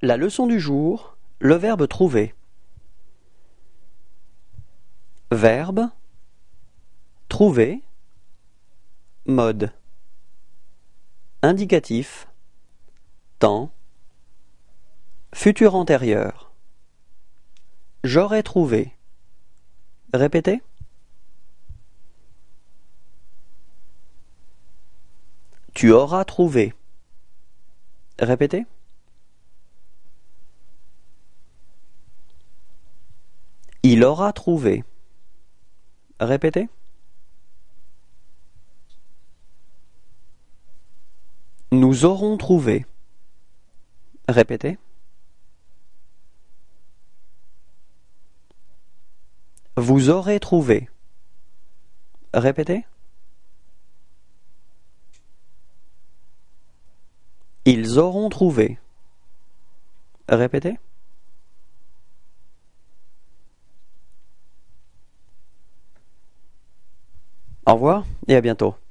La leçon du jour, le verbe trouver. Verbe, trouver, mode. Indicatif, temps, futur antérieur. J'aurais trouvé. Répétez. Tu auras trouvé. Répétez. Il aura trouvé. Répétez. Nous aurons trouvé. Répétez. Vous aurez trouvé. Répétez. Ils auront trouvé. Répétez. Au revoir et à bientôt.